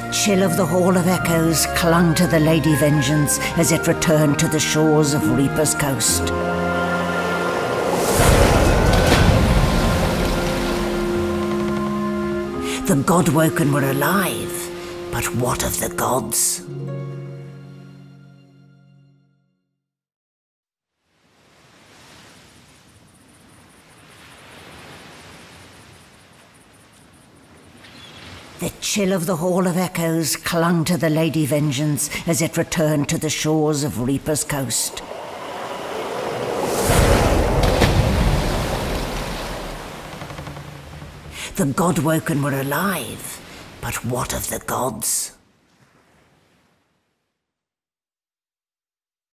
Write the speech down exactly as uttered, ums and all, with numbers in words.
chill of the Hall of Echoes clung to the Lady Vengeance as it returned to the shores of Reaper's Coast. The Godwoken were alive, but what of the gods? The chill of the Hall of Echoes clung to the Lady Vengeance as it returned to the shores of Reaper's Coast. The Godwoken were alive, but what of the gods?